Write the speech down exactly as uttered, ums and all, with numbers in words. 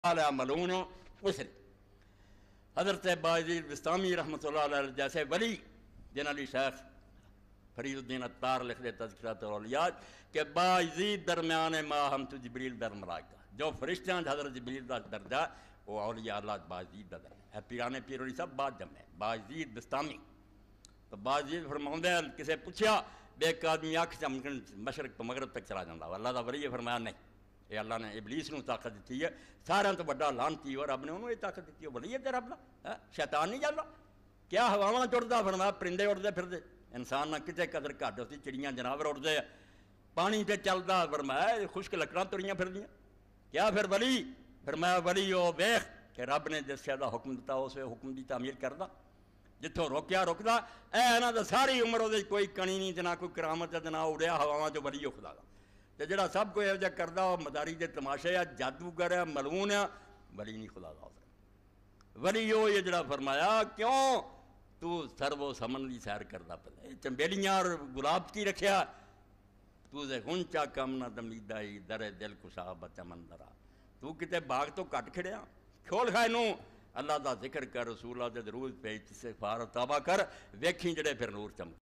ملون اسر حضرت باعزید بستامی رحمۃ اللہ علیہ جیسے ولی جن علی شیخ فرید الدین عطار لکھ دے تذکرۃ الاولیاء کہ باعزید درمیان ما ہم تو جبریل در ملائکہ جو فرشتیاں حضرت جبریل دا درجہ وہ اولیاء اللہ باعزید دا درجہ ہے۔ پیرانے پیروڑی صاحب بات جمع ہے باعزید بستامی تو باعزید فرماؤں دے کسے پوچھیا بے ایک آدمی آنکھ چمکن مشرق تو مغرب تک چلا جاندہ اللہ دا ولی فرمایا نہیں اے اللہ نے ابلیس نو طاقت دیتی ہے سارا تو بڑا لانتی اور رب نے انہوں نے طاقت دیتی ہے ولی ہے تے رب نا شیطان نہیں جانا کیا ہواواں چڑھدا فرمایا پرندے اڑدے پھردے انسان نہ کتے قدر گھٹ ہوتی چڑیاں جناور اڑدے پانی تے چلدا فرمایا خشک لکڑاں تریاں پھردیاں کیا پھر ولی فرمایا ولی او ویکھ کہ رب نے جس شے دا حکم دیتا اس حکم دی تعمیل کردا جتھوں روکیا روکدا اے انہاں دا ساری عمر اودے کوئی کڑی نہیں تے نہ کوئی کرامت تے نہ اڑیا ہواواں چ ولی خدا دا تے جڑا سب کوئی ایجا کردا وہ مداری دے تماشے ہے جادوگر ہے ملعون ہے ولی نہیں خدا دا ولی وہ یہ جڑا فرمایا کیوں تو سر و سمن دی سیر کردا پے چمبیلیاں اور گلاب کی رکھیا تو دے غنچا کم نہ دمیدائی در دل کشا بچمن درا تو کتے باغ تو کٹ کھڑیا کھول کھائے نو اللہ دا ذکر کر رسول اللہ دے درود پہ استغفار و توبہ کر ویکھیں جڑے پھر نور چمک